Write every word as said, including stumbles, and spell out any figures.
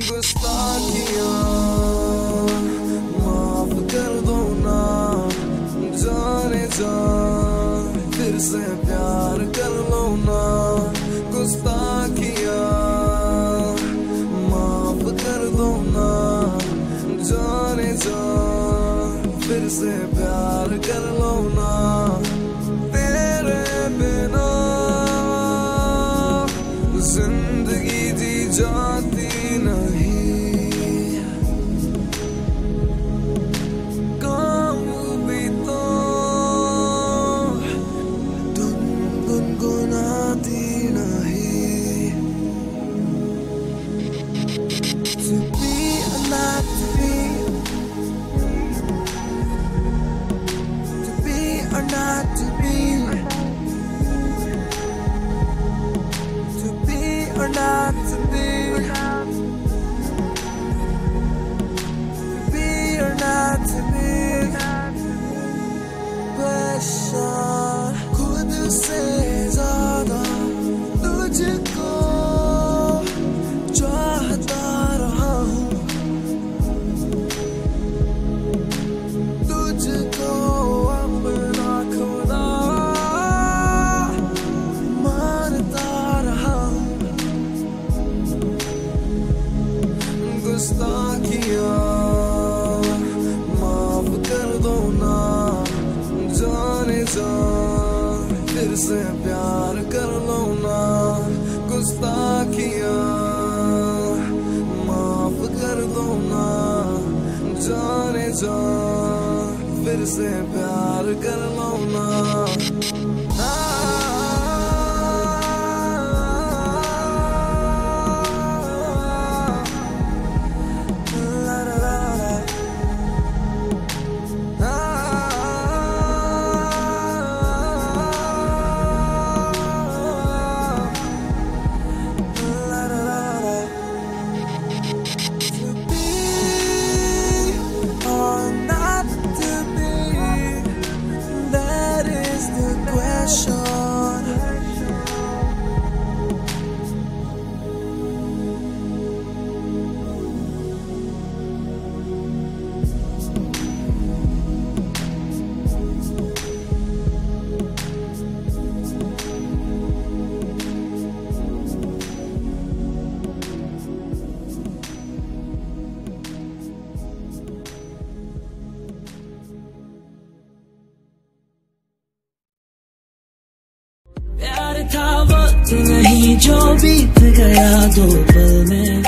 गुस्ताखियाँ माफ कर दो ना, जाने जा फिर से प्यार कर लो ना। गुस्ताखियाँ माफ कर दो ना, जाने जा फिर से प्यार कर लो ना। तेरे बिना जिंदगी जी जाती नहीं, काम भी तो तुम गुनगुनाती नहीं। To be or not to be, to be or not to be, to be or not to be, to be or not to be। Question खुद से ज्यादा तुझको चाहता रहा हूँ, तुझको अपना खुदा मानता रहा हूँ। गुस्ताखियाँ माफ कर दो ना, जाने जा फिर से प्यार कर लो ना। गुस्ताखियाँ माफ कर दो ना, जाने जा फिर से प्यार कर लो ना। प्यार था वक्त नहीं जो बीत गया दो पल में।